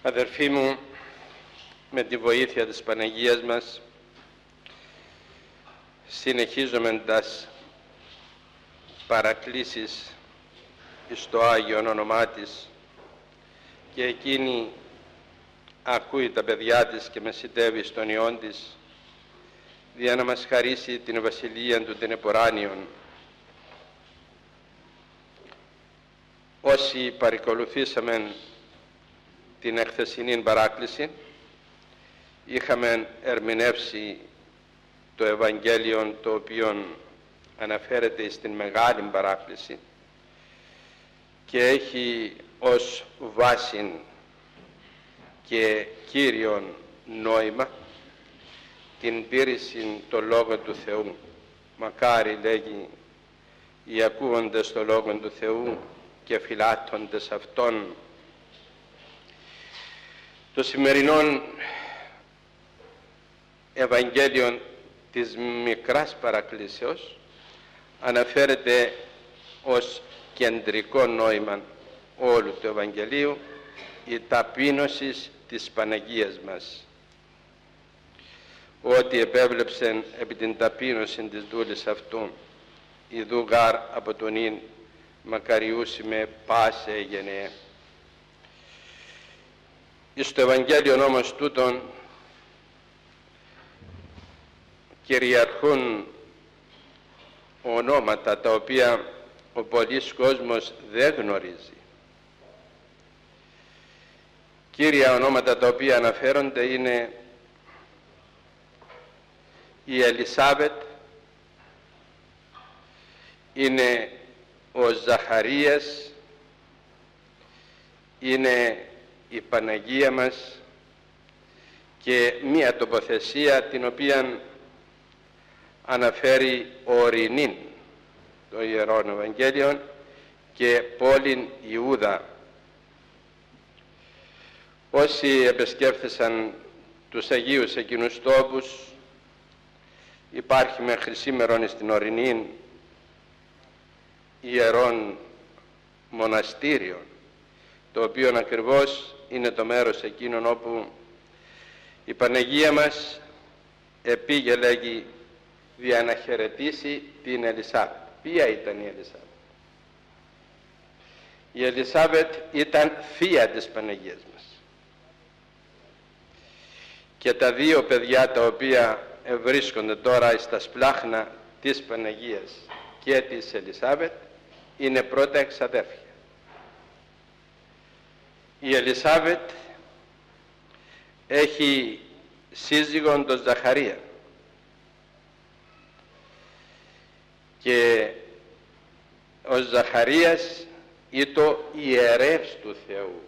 Αδερφοί μου, με τη βοήθεια της Παναγίας μας συνεχίζουμε τας παρακλήσεις εις το Άγιον όνομά της και εκείνη ακούει τα παιδιά της και μεσητεύει στον Υιόν της για να μας χαρίσει την βασιλεία του την εποράνιον. Όσοι παρακολουθήσαμε την εχθεσινή παράκληση, είχαμε ερμηνεύσει το Ευαγγέλιο το οποίο αναφέρεται στην μεγάλη παράκληση και έχει ως βάση και κύριον νόημα την τήρηση των λόγων του Θεού. Μακάρι, λέγει, οι ακούοντες των λόγων του Θεού και φυλάττοντες αυτών. Το σημερινό Ευαγγέλιο της μικράς παρακλήσεως αναφέρεται ως κεντρικό νόημα όλου του Ευαγγελίου η ταπείνωση της Παναγίας μας, ότι επέβλεψεν επί την ταπείνωση της δούλης αυτού, ιδού γάρ από τον ίν μακαριούσιμε πάσε γενναίε. Εις το Ευαγγέλιο όμως τούτον κυριαρχούν ονόματα τα οποία ο πολύς κόσμος δεν γνωρίζει. Κύρια ονόματα τα οποία αναφέρονται είναι η Ελισάβετ, είναι ο Ζαχαρίας, είναι η Παναγία μας και μία τοποθεσία την οποία αναφέρει ορεινήν το Ιερόν Ευαγγέλιο και πόλην Ιούδα. Όσοι επισκέφθησαν τους Αγίους εκείνους τόπους, υπάρχει μέχρι σήμερον στην ορεινήν ιερόν μοναστήριο, το οποίο ακριβώς είναι το μέρος εκείνον όπου η Παναγία μας επήγε, λέγει, για να χαιρετήσει την Ελισάβετ. Ποια ήταν η Ελισάβετ? Η Ελισάβετ ήταν θεία της Παναγίας μας. Και τα δύο παιδιά τα οποία βρίσκονται τώρα στα σπλάχνα της Παναγίας και της Ελισάβετ είναι πρώτα εξαδέρφια. Η Ελισάβετ έχει σύζυγον τον Ζαχαρία και ο Ζαχαρίας ήταν ιερεύς του Θεού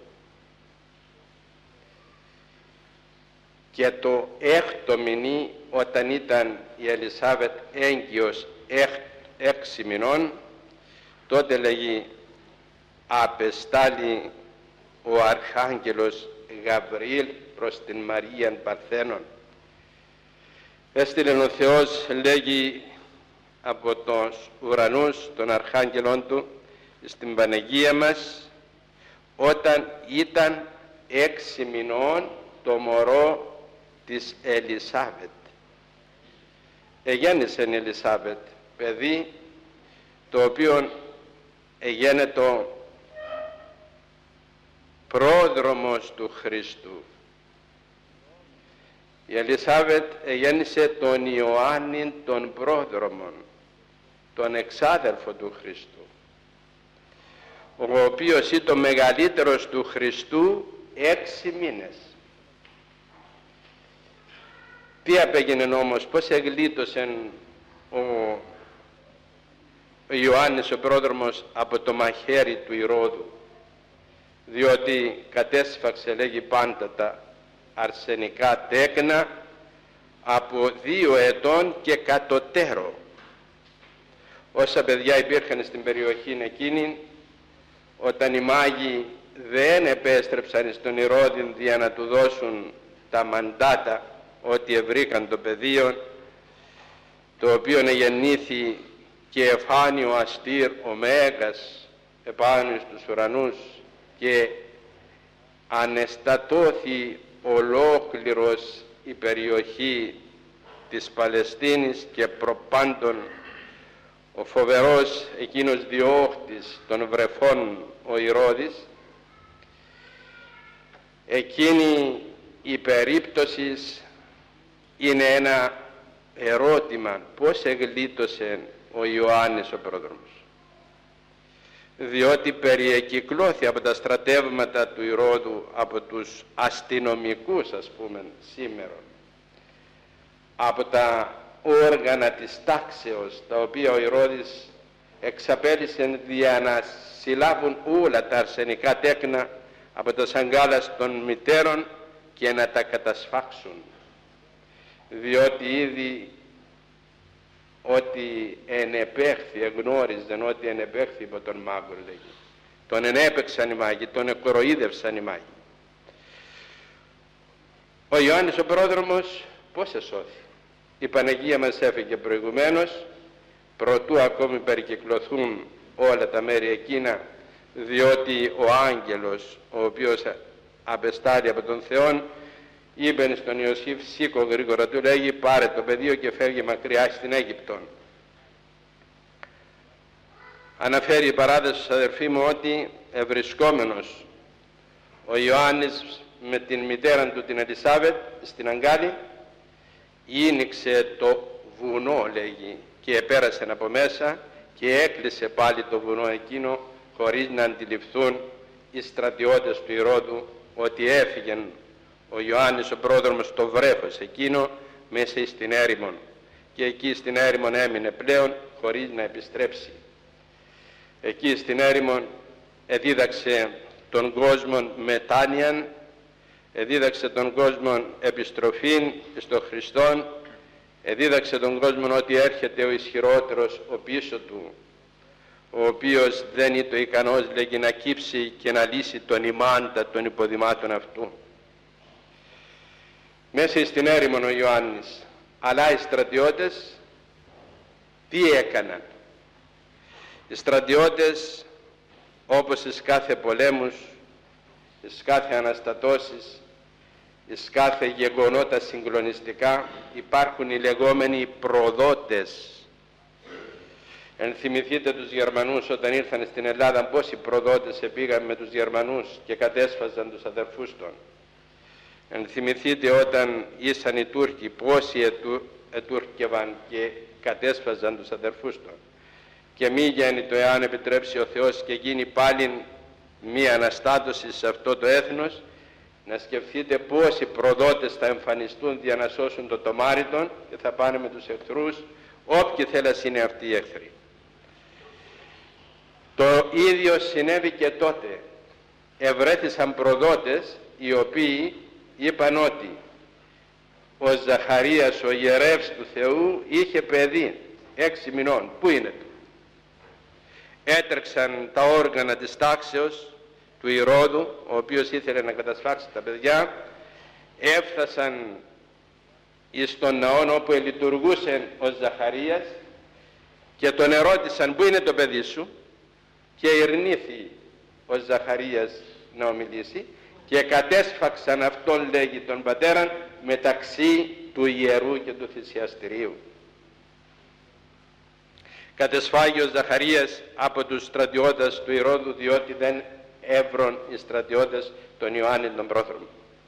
και το έκτο μηνύ, όταν ήταν η Ελισάβετ έγκυος 6 μηνών, τότε, λέγει, απεστάλει ο Αρχάγγελος Γαβριήλ προς την Μαρίαν Παρθένον. Έστειλε ο Θεός, λέγει, από τους ουρανούς των Αρχάγγελων του στην Παναγία μας όταν ήταν 6 μηνών το μωρό της Ελισάβετ. Εγέννησε η Ελισάβετ παιδί το οποίο εγένετο πρόδρομος του Χριστού. Η Ελισάβετ εγέννησε τον Ιωάννη τον πρόδρομον, τον εξάδελφο του Χριστού, ο οποίος ήταν ο μεγαλύτερος του Χριστού 6 μήνες. Τι απέγινε όμως, πώς εγλίτωσε ο Ιωάννης ο πρόδρομος από το μαχαίρι του Ηρώδου? Διότι κατέσφαξε, λέγει, πάντα τα αρσενικά τέκνα από 2 ετών και κατωτέρω. Όσα παιδιά υπήρχαν στην περιοχή εκείνη, όταν οι μάγοι δεν επέστρεψαν στον Ηρώδη για να του δώσουν τα μαντάτα ότι ευρήκαν το πεδίο, το οποίο γεννήθη και εφάνει ο αστήρ ο Μέγας επάνω στους ουρανούς και ανεστατώθη ολόκληρος η περιοχή της Παλαιστίνης και προπάντων ο φοβερός εκείνος διώχτης των βρεφών ο Ηρώδης, εκείνη η περίπτωση είναι ένα ερώτημα: πώς εγλίτωσε ο Ιωάννης ο πρόδρομος? Διότι περιεκυκλώθη από τα στρατεύματα του Ηρώδου, από τους αστυνομικούς ας πούμε σήμερα, από τα όργανα της τάξεως, τα οποία ο Ηρώδης εξαπέλυσε για να συλλάβουν όλα τα αρσενικά τέκνα από τα σαγκάλας των μητέρων και να τα κατασφάξουν, διότι ήδη ότι ενεπέχθη, εγνώριζαν ότι ενεπέχθη από τον μάγο, λέγει. Τον ενέπαιξαν οι μάγοι, τον εκροϊδεύσαν οι μάγοι. Ο Ιωάννης ο πρόδρομος πώς εσώθη? Η Παναγία μας έφυγε προηγουμένως, προτού ακόμη περικυκλωθούν όλα τα μέρη εκείνα, διότι ο άγγελος, ο οποίος απεστάλλει από τον Θεόν, είπε στον Ιωσήφ: σήκω γρήγορα, του λέγει, πάρε το πεδίο και φεύγει μακριά στην Αίγυπτον. Αναφέρει η παράδοση στους αδερφοί μου ότι ευρισκόμενος ο Ιωάννης με την μητέρα του την Ελισάβετ στην αγκάλη, ήνιξε το βουνό, λέγει, και πέρασε από μέσα και έκλεισε πάλι το βουνό εκείνο, χωρίς να αντιληφθούν οι στρατιώτες του Ηρώδου ότι έφυγε ο Ιωάννης ο πρόδρομος στο βρέφος εκείνο μέσα στην έρημον, και εκεί στην έρημον έμεινε πλέον χωρίς να επιστρέψει. Εκεί στην έρημον εδίδαξε τον κόσμο μετάνοιαν, εδίδαξε τον κόσμο επιστροφήν στον Χριστόν, εδίδαξε τον κόσμο ότι έρχεται ο ισχυρότερος ο πίσω του, ο οποίος δεν είναι το ικανός, λέγει, να κύψει και να λύσει τον ημάντα των υποδημάτων αυτού. Μέσα στην έρημον ο Ιωάννης, αλλά οι στρατιώτες τι έκαναν? Οι στρατιώτες, όπως στις κάθε πολέμους, στις κάθε αναστατώσεις, στις κάθε γεγονότα συγκλονιστικά, υπάρχουν οι λεγόμενοι προδότες. Ενθυμηθείτε τους Γερμανούς όταν ήρθαν στην Ελλάδα, πόσοι προδότες πήγαν με τους Γερμανούς και κατέσφαζαν τους αδερφούς των. Ενθυμηθείτε όταν ήσαν οι Τούρκοι, πόσοι ετούρκευαν και κατέσφαζαν τους αδερφούς των. Και μη γέννητο, εάν επιτρέψει ο Θεός και γίνει πάλι μία αναστάτωση σε αυτό το έθνος, να σκεφτείτε πόσοι προδότες θα εμφανιστούν για να σώσουν το τομάρι των και θα πάνε με τους εχθρούς, όποιοι θέλας είναι αυτοί οι εχθροί. Το ίδιο συνέβη και τότε. Ευρέθησαν προδότες οι οποίοι είπαν ότι ο Ζαχαρίας, ο ιερεύς του Θεού, είχε παιδί 6 μηνών. Πού είναι του? Έτρεξαν τα όργανα της τάξεως του Ηρώδου, ο οποίος ήθελε να κατασφάξει τα παιδιά, έφτασαν στον ναό όπου λειτουργούσε ο Ζαχαρίας και τον ερώτησαν: πού είναι το παιδί σου? Και ειρνήθη ο Ζαχαρίας να ομιλήσει και κατέσφαξαν αυτόν, λέγει, τον πατέραν μεταξύ του ιερού και του θυσιαστηρίου. Κατεσφάγει ο Ζαχαρίας από τους στρατιώτες του Ηρώδου, διότι δεν έβρον οι στρατιώτες τον Ιωάννη τον πρόδρομο.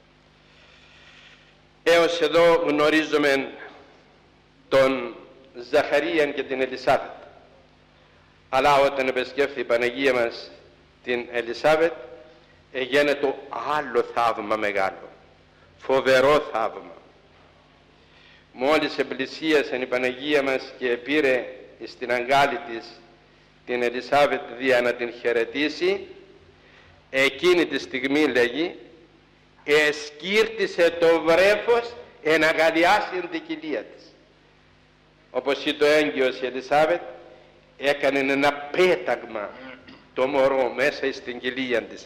Έως εδώ γνωρίζουμε τον Ζαχαρία και την Ελισάβετ. Αλλά όταν επισκέφθη η Παναγία μας την Ελισάβετ, έγινε το άλλο θαύμα μεγάλο, φοβερό θαύμα. Μόλις επλησίασε η Παναγία μας και πήρε στην αγκάλη της την Ελισάβετ δια να την χαιρετήσει, εκείνη τη στιγμή, λέγει, εσκύρτησε το βρέφος εν αγαλιάσει την κοιλία της. Όπως είπε το έγκυος η Ελισάβετ, έκανε ένα πέταγμα το μωρό μέσα στην κοιλία της,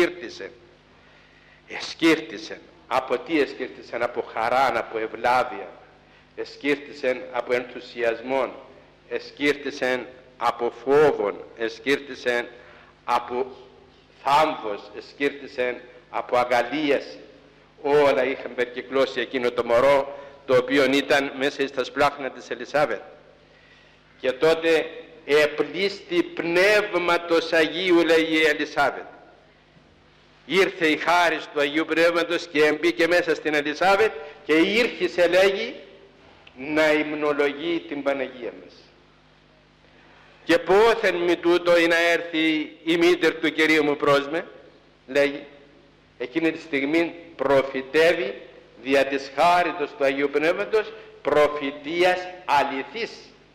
εσκύρτησε. Από τι εσκύρτησε? Από χαρά, από ευλάβεια, εσκύρτησε από ενθουσιασμό, εσκύρτησε από φόβον, εσκύρτησε από θάμβος, εσκύρτησε από αγαλίαση. Όλα είχαν περκυκλώσει εκείνο το μωρό, το οποίο ήταν μέσα στα σπλάχνα της Ελισάβετ. Και τότε επλήστη πνεύματος Αγίου, λέει η Ελισάβετ. Ήρθε η χάρις του Αγίου Πνεύματος και μπήκε μέσα στην Ελισάβετ και ήρχισε, λέγει, να υμνολογεί την Παναγία μας. Και πόθεν μη τούτο ή να έρθει η μήτερ του Κυρίου μου προς με, λέγει, εκείνη τη στιγμή προφητεύει δια της χάριτος του Αγίου Πνεύματος προφητείας αληθής.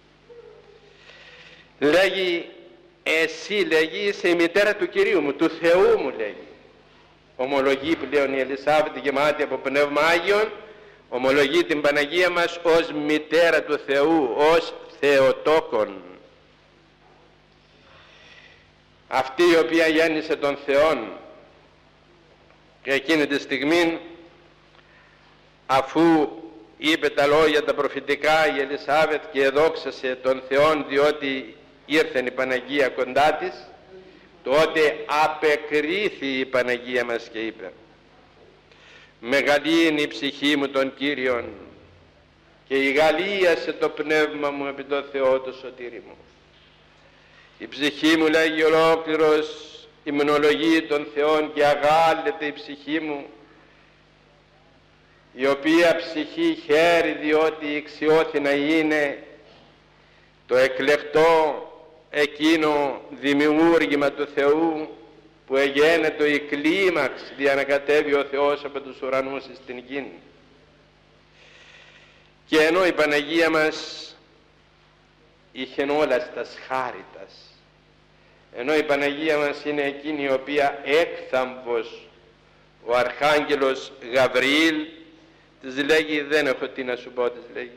Λέγει, εσύ, λέγει, είσαι η μητέρα του Κυρίου μου, του Θεού μου, λέγει. Ομολογεί πλέον η Ελισάβετ γεμάτη από Πνεύμα Άγιον, ομολογεί την Παναγία μας ως μητέρα του Θεού, ως Θεοτόκον. Αυτή η οποία γέννησε τον Θεόν, και εκείνη τη στιγμή, αφού είπε τα λόγια τα προφητικά η Ελισάβετ και εδόξασε τον Θεόν διότι ήρθεν η Παναγία κοντά της, τότε απεκρίθη η Παναγία μας και είπε, μεγαλή είναι η ψυχή μου των Κύριων και ηγαλίασε το πνεύμα μου επί το Θεό το σωτήρι μου. Η ψυχή μου, λέγει, ολόκληρος υμνολογεί των Θεών και αγάλλεται η ψυχή μου, η οποία ψυχή χαίρει διότι ηξιώθη να είναι το εκλεκτό εκείνο δημιούργημα του Θεού που εγένετο η κλίμαξ δια να κατέβει ο Θεός από τους ουρανούς στην γη. Και ενώ η Παναγία μας είχε όλα στα χάριτας, ενώ η Παναγία μας είναι εκείνη η οποία έκθαμβος ο Αρχάγγελος Γαβριήλ της λέγει, δεν έχω τι να σου πω, της λέγει,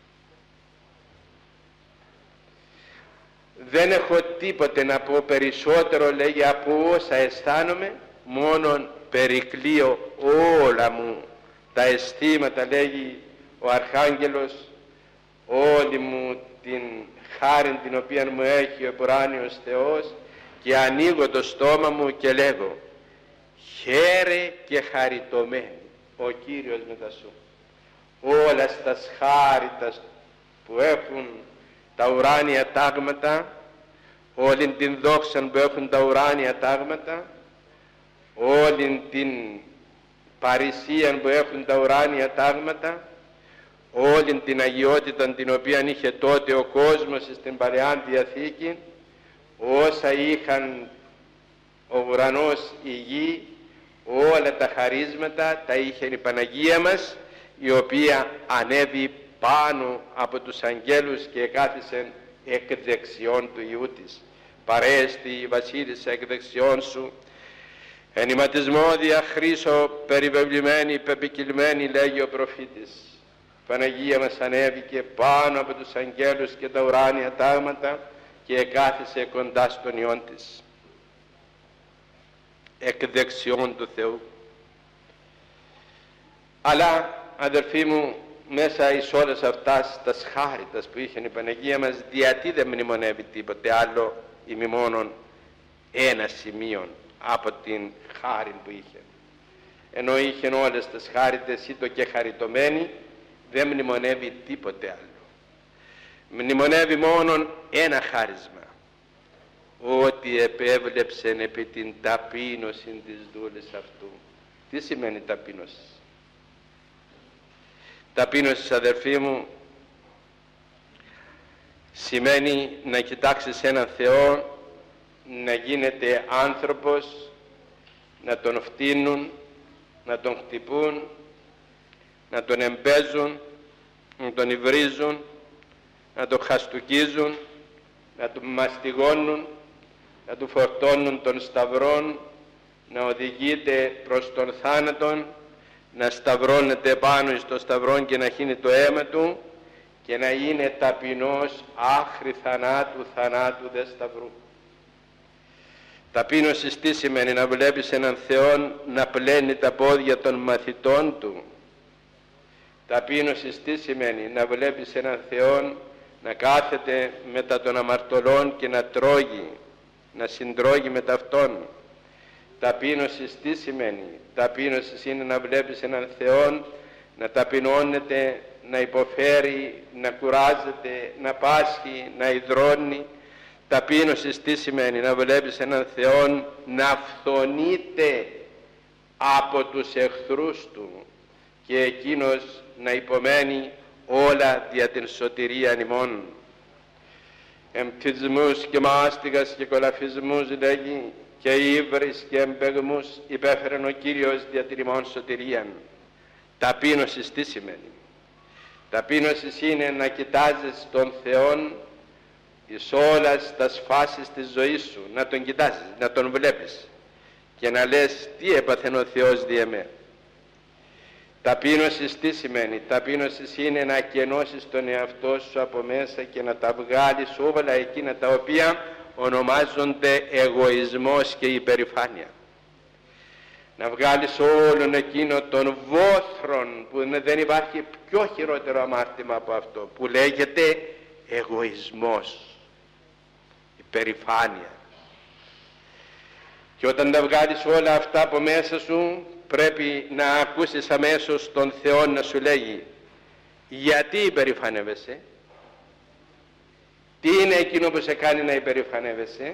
δεν έχω τίποτε να πω περισσότερο, λέγει, από όσα αισθάνομαι, μόνον περικλείω όλα μου τα αισθήματα, λέγει ο Αρχάγγελος, όλη μου την χάριν την οποία μου έχει ο ουράνιος Θεός, και ανοίγω το στόμα μου και λέγω, χαίρε και χαριτωμένη ο Κύριος μετά σου. Όλα στα χάριτας που έχουν τα ουράνια τάγματα, όλη την δόξα που έχουν τα ουράνια τάγματα, όλη την παρησία που έχουν τα ουράνια τάγματα, όλη την αγιότητα την οποία είχε τότε ο κόσμος στην Παλαιά Διαθήκη, όσα είχαν ο ουρανός, η γη, όλα τα χαρίσματα τα είχε η Παναγία μας, η οποία ανέβη πάνω από τους αγγέλους και κάθισε εκ δεξιών του Υιού της. Παρέστη η βασίλισσα εκ δεξιών σου, ενηματισμό δια χρήσο περιβεβλημένη, πεπικυλμένη, λέγει ο προφήτης. Παναγία μας ανέβηκε πάνω από τους αγγέλους και τα ουράνια τάγματα και κάθισε κοντά στον Υιόν της, εκ δεξιών του Θεού. Αλλά, αδερφοί μου, μέσα εις όλες αυτάς τα χάριτας που είχε η Παναγία μας, γιατί δεν μνημονεύει τίποτε άλλο ημί μόνον ένα σημείο από την χάριν που είχε. Ενώ είχε όλες τις χάριτες ή το και χαριτωμένη, δεν μνημονεύει τίποτε άλλο. Μνημονεύει μόνον ένα χάρισμα, ότι επέβλεψε επί την ταπείνωση της δούλης αυτού. Τι σημαίνει ταπείνωση? Ταπείνωση, αδερφοί μου, σημαίνει να κοιτάξεις έναν Θεό, να γίνεται άνθρωπος, να τον φτύνουν, να τον χτυπούν, να τον εμπέζουν, να τον υβρίζουν, να τον χαστουκίζουν, να τον μαστιγώνουν, να του φορτώνουν τον σταυρόν, να οδηγείται προς τον θάνατον, να σταυρώνεται πάνω στο σταυρόν και να χύνει το αίμα του και να είναι ταπεινός άχρη θανάτου, θανάτου δε σταυρού. Ταπείνωση τι σημαίνει? Να βλέπεις έναν Θεό να πλένει τα πόδια των μαθητών του. Ταπείνωση τι σημαίνει? Να βλέπεις έναν Θεό να κάθεται μετά των αμαρτωλών και να τρώγει, να συντρώγει με ταυτόν. Ταπείνωση τι σημαίνει? Ταπείνωση είναι να βλέπεις έναν Θεό να ταπεινώνεται, να υποφέρει, να κουράζεται, να πάσχει, να υδρώνει. Ταπείνωση τι σημαίνει? Να βλέπεις έναν Θεό να φθονείται από τους εχθρούς του και εκείνος να υπομένει όλα δια την σωτηρία ημών. Εμπτυσμούς και μάστιγας και κολαφισμούς λέγει, και ύβρις και εμπεγμούς υπέφερεν ο Κύριος δια την ημών σωτηρίαν. Ταπείνωση τι σημαίνει? Ταπείνωση είναι να κοιτάζεις τον Θεόν εις όλας τας φάσεις της ζωής σου, να τον κοιτάζεις, να τον βλέπεις και να λες τι έπαθεν ο Θεός δι' εμέ. Ταπείνωση τι σημαίνει? Ταπείνωση είναι να κενώσεις τον εαυτό σου από μέσα και να τα βγάλεις όλα εκείνα τα οποία ονομάζονται εγωισμός και υπερηφάνεια. Να βγάλεις όλον εκείνο των βόθρων που δεν υπάρχει πιο χειρότερο αμάρτημα από αυτό, που λέγεται εγωισμός, υπερηφάνεια. Και όταν τα βγάλεις όλα αυτά από μέσα σου, πρέπει να ακούσεις αμέσως τον Θεό να σου λέγει, γιατί υπερηφανεύεσαι? Τι είναι εκείνο που σε κάνει να υπερηφανεύεσαι?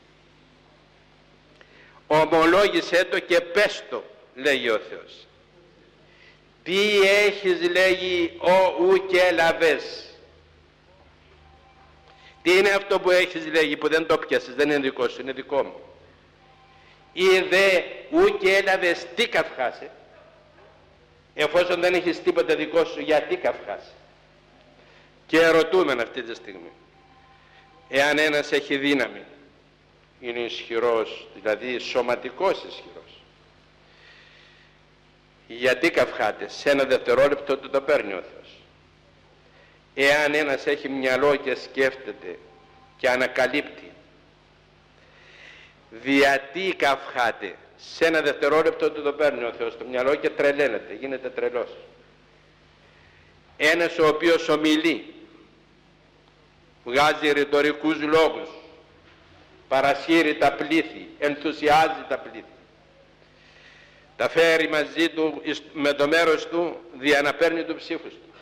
Ομολόγησέ το και πες το, λέγει ο Θεός. Τι έχεις, λέγει, ου και έλαβες? Τι είναι αυτό που έχεις, λέγει, που δεν το πιάσεις, δεν είναι δικό σου, είναι δικό μου? Ή δε ου και έλαβες, τι καυχάσαι? Εφόσον δεν έχεις τίποτα δικό σου, γιατί καυχάσαι? Και ρωτούμε αυτή τη στιγμή, εάν ένας έχει δύναμη, είναι ισχυρός, δηλαδή σωματικός ισχυρός, γιατί καυχάται? Σε ένα δευτερόλεπτο του το παίρνει ο Θεός. Εάν ένας έχει μυαλό και σκέφτεται και ανακαλύπτει, γιατί καυχάται? Σε ένα δευτερόλεπτο του το παίρνει ο Θεός το μυαλό και τρελαίνεται, γίνεται τρελός. Ένας ο οποίος ομιλεί, βγάζει ρητορικούς λόγους, παρασύρει τα πλήθη, ενθουσιάζει τα πλήθη, τα φέρει μαζί του με το μέρος του, δια να παίρνει του ψύχους του.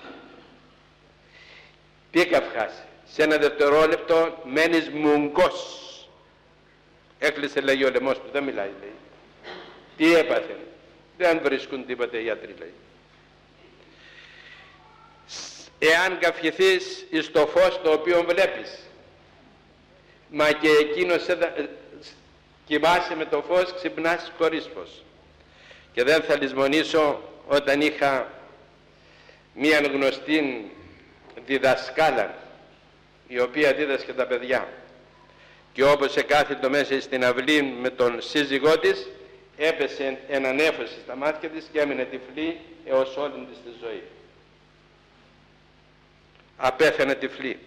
Τι καυχάσει? Σε ένα δευτερόλεπτο μένεις μουγκός. Έκλεισε, λέγει, ο λαιμός του, δεν μιλάει, λέει. Τι έπαθε? Δεν βρίσκουν τίποτα οι γιατροί, λέει. Εάν καυχηθείς εις το φως το οποίο βλέπεις, μα και εκείνος κοιμάσαι με το φως, ξυπνάς χωρίς φως. Και δεν θα λησμονήσω όταν είχα μία γνωστή διδασκάλα, η οποία δίδασκε τα παιδιά, και όπως εκάθιτο μέσα στην αυλή με τον σύζυγό της, έπεσε ένα νέφος στα μάτια της και έμεινε τυφλή έως όλη της τη ζωή. Απέθανε τυφλή.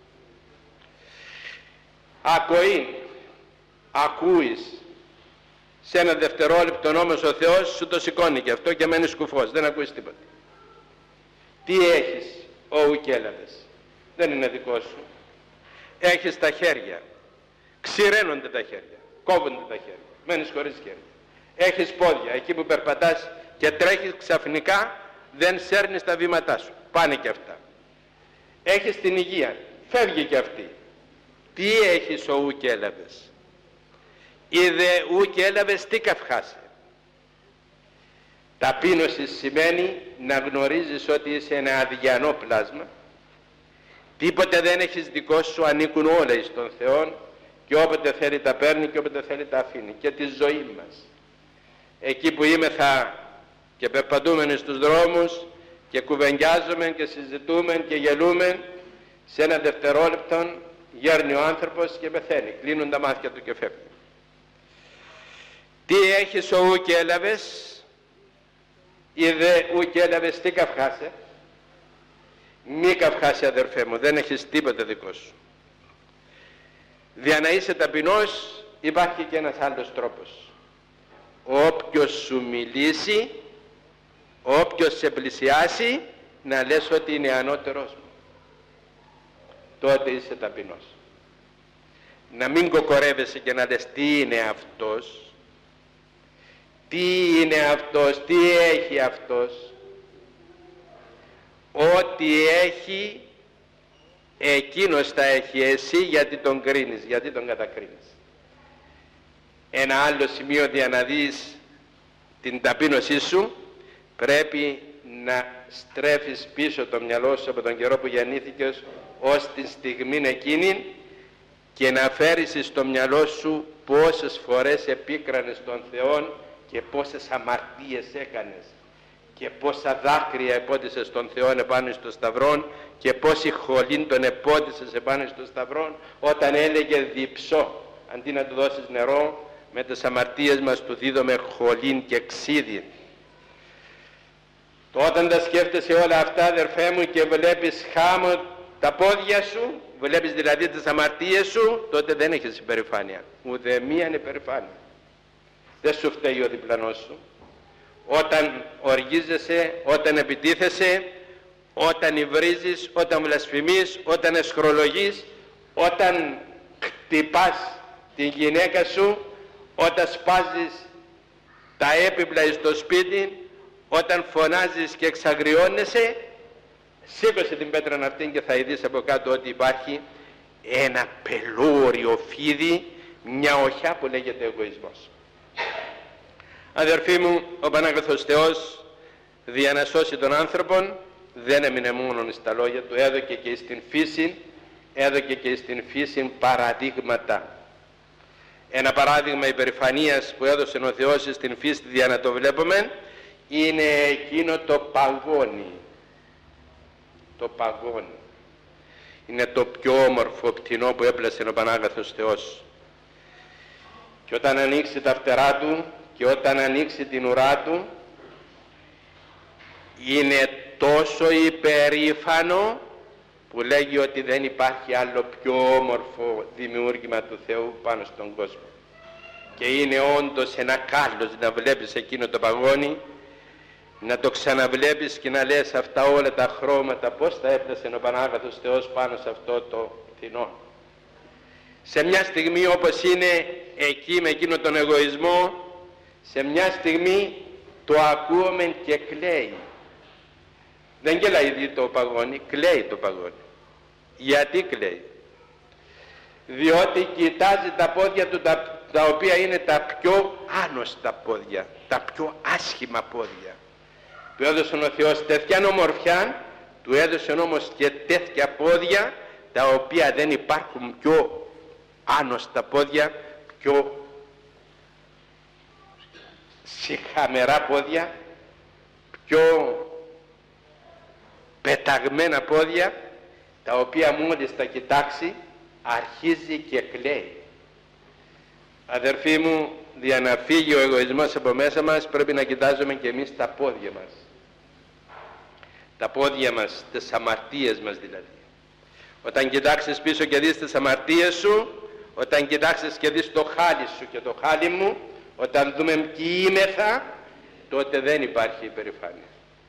Ακοή, ακούεις, σε ένα δευτερόλεπτο όμως ο Θεός σου το σηκώνει και αυτό και μένεις κουφός, δεν ακούεις τίποτα. Τι έχεις, ου και έλαβες? Δεν είναι δικό σου. Έχεις τα χέρια, ξηραίνονται τα χέρια, κόβονται τα χέρια, μένεις χωρίς χέρια. Έχεις πόδια, εκεί που περπατάς και τρέχεις, ξαφνικά δεν σέρνεις τα βήματά σου, πάνε και αυτά. Έχεις την υγεία, φεύγει και αυτή. Τι έχεις, ο ου και έλαβες? Είδε ου και έλαβες, τι καυχάσαι? Ταπείνωση σημαίνει να γνωρίζεις ότι είσαι ένα αδιανό πλάσμα, τίποτε δεν έχεις δικό σου, ανήκουν όλα εις τον Θεό και όποτε θέλει τα παίρνει και όποτε θέλει τα αφήνει. Και τη ζωή μας, εκεί που είμεθα και περπατούμε στους δρόμους και κουβεντιάζουμε και συζητούμε και γελούμε, σε ένα δευτερόλεπτο γέρνει ο άνθρωπος και πεθαίνει, κλείνουν τα μάτια του και φεύγει. Τι έχεις, ο ου και έλαβες? Είδε ου και έλαβες, τι καυχάσαι? Μη καυχάσαι, αδερφέ μου, δεν έχεις τίποτα δικό σου. Για να είσαι ταπεινός υπάρχει και ένας άλλος τρόπος. Όποιος σου μιλήσει, όποιος σε πλησιάσει, να λες ότι είναι ανώτερος μου, τότε είσαι ταπεινός. Να μην κοκορεύεσαι και να λες τι είναι αυτός, Τι είναι αυτός, τι έχει αυτός? Ό,τι έχει, εκείνος τα έχει. Εσύ γιατί τον κρίνεις, γιατί τον κατακρίνεις? Ένα άλλο σημείο για να δεις την ταπείνωσή σου, πρέπει να στρέφεις πίσω το μυαλό σου από τον καιρό που γεννήθηκες ως τη στιγμή εκείνη και να φέρεις στο μυαλό σου πόσες φορές επίκρανες τον Θεό και πόσες αμαρτίες έκανες και πόσα δάκρυα επότισες στον Θεό επάνω στο σταυρό και πόση χολή τον επότισες επάνω στο σταυρό όταν έλεγε διψώ, αντί να του δώσεις νερό, με τις αμαρτίες μας του δίδουμε χολήν και ξύδι. Όταν τα σκέφτεσαι όλα αυτά, αδερφέ μου, και βλέπεις χάμω τα πόδια σου, βλέπεις δηλαδή τις αμαρτίες σου, τότε δεν έχεις υπερηφάνεια. Ούτε μία υπερηφάνεια. Δεν σου φταίει ο διπλανός σου. Όταν οργίζεσαι, όταν επιτίθεσαι, όταν υβρίζεις, όταν βλασφημείς, όταν εσχρολογείς, όταν χτυπάς την γυναίκα σου, όταν σπάζεις τα έπιπλα στο σπίτι, όταν φωνάζεις και εξαγριώνεσαι, σήκωσε την πέτρα αυτή και θα ειδείς από κάτω ότι υπάρχει ένα πελώριο φίδι, μια οχιά που λέγεται εγωισμός. Αδερφοί μου, ο Πανάγαθος Θεός δια να σώσει τον άνθρωπον δεν έμεινε μόνο στα λόγια του, έδωκε και στην φύση, έδωκε και στην φύση παραδείγματα. Ένα παράδειγμα υπερηφανίας που έδωσε ο Θεός στην φύση δια να το βλέπουμε είναι εκείνο το παγόνι. Το παγόνι είναι το πιο όμορφο πτηνό που έπλασε ο Πανάγαθος Θεός, και όταν ανοίξει τα φτερά του και όταν ανοίξει την ουρά του είναι τόσο υπερήφανο που λέγει ότι δεν υπάρχει άλλο πιο όμορφο δημιούργημα του Θεού πάνω στον κόσμο. Και είναι όντως ένα κάλος να βλέπεις εκείνο το παγόνι, να το ξαναβλέπεις και να λες αυτά όλα τα χρώματα πώς τα έπλασε ο Πανάγαθος Θεός πάνω σε αυτό το πτηνό. Σε μια στιγμή όπως είναι εκεί με εκείνο τον εγωισμό, σε μια στιγμή το ακούμε και κλαίει. Δεν γελάει το παγόνι, κλαίει το παγόνι. Γιατί κλαίει? Διότι κοιτάζει τα πόδια του, τα οποία είναι τα πιο άνοστα πόδια, τα πιο άσχημα πόδια. Του έδωσε ο Θεός τέτοια ομορφιά, του έδωσε όμως και τέτοια πόδια, τα οποία δεν υπάρχουν πιο άνοστα πόδια, πιο σιχαμερά πόδια, πιο πεταγμένα πόδια, τα οποία μόλις τα κοιτάξει αρχίζει και κλαίει. Αδερφοί μου, για να φύγει ο εγωισμός από μέσα μας πρέπει να κοιτάζουμε και εμείς τα πόδια μας. Τα πόδια μας, τις αμαρτίες μας δηλαδή. Όταν κοιτάξεις πίσω και δεις τις αμαρτίες σου, όταν κοιτάξεις και δεις το χάλι σου και το χάλι μου, όταν δούμε ποιοι είμεθα, τότε δεν υπάρχει υπερηφάνεια.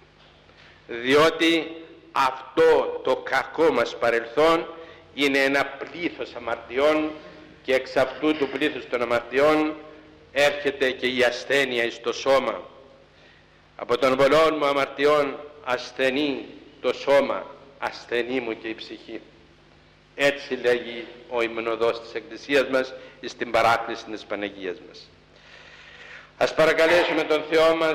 Διότι αυτό το κακό μας παρελθόν είναι ένα πλήθος αμαρτιών, και εξ αυτού του πλήθους των αμαρτιών έρχεται και η ασθένεια στο σώμα. Από των πολλών μου αμαρτιών ασθενεί το σώμα, ασθενεί μου και η ψυχή. Έτσι λέγει ο υμνοδός της Εκκλησίας μας στην παράκληση της Παναγίας μας. Ας παρακαλέσουμε τον Θεό μας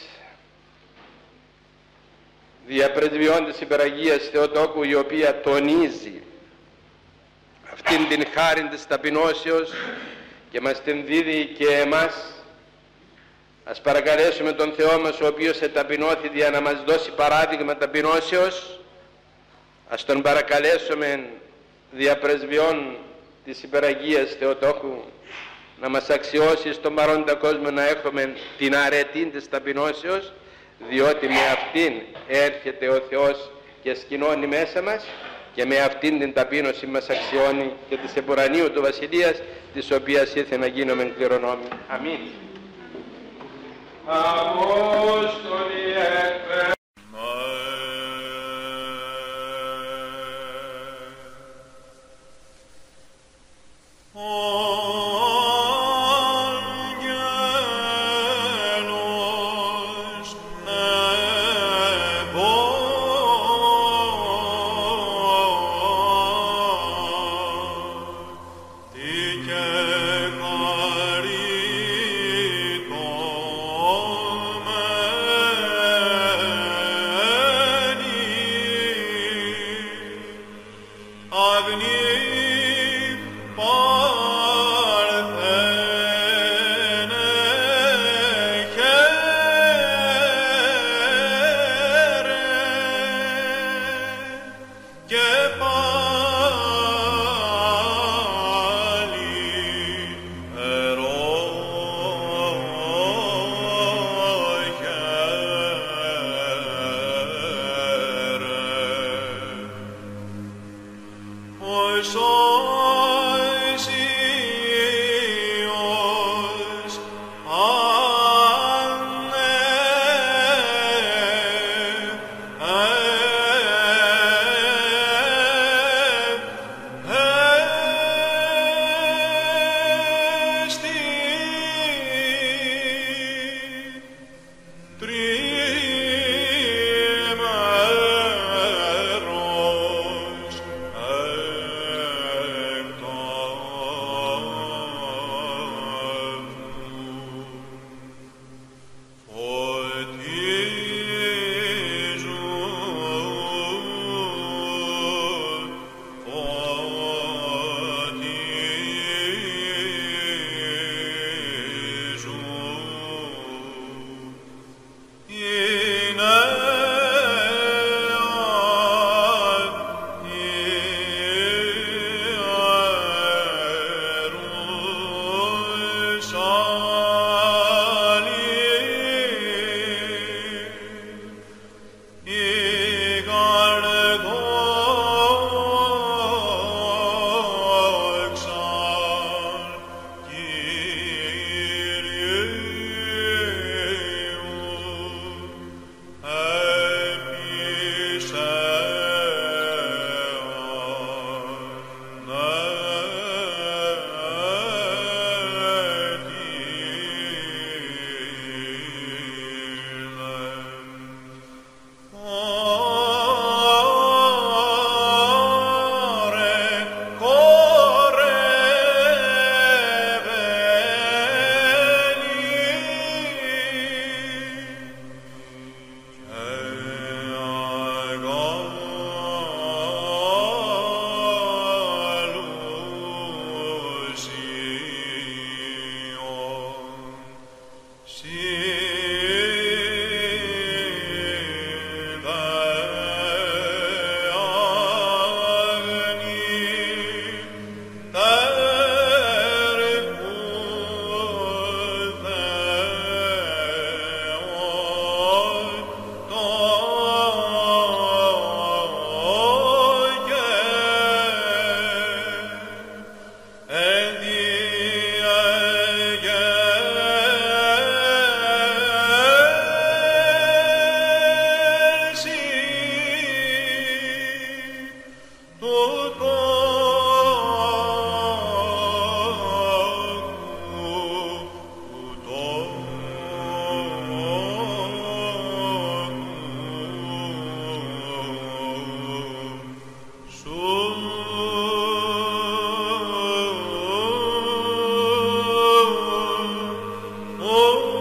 δια πρεσβειών της Υπεραγίας Θεοτόκου, η οποία τονίζει αυτήν την χάριν της ταπεινώσεως και μας την δίδει και εμάς. Ας παρακαλέσουμε τον Θεό μας, ο οποίος εταπεινώθη για να μας δώσει παράδειγμα ταπεινώσεως. Ας τον παρακαλέσουμε δια πρεσβειών της Υπεραγίας Θεοτόκου να μας αξιώσει στον παρόντα κόσμο να έχουμε την αρετή της ταπεινώσεως, διότι με αυτήν έρχεται ο Θεός και σκηνώνει μέσα μας, και με αυτήν την ταπείνωση μας αξιώνει και της επουρανίου του Βασιλείας, της οποίας ήθελε να γίνουμε κληρονόμοι. Αμήν. Απόστολοι εκπαίδευση. Oh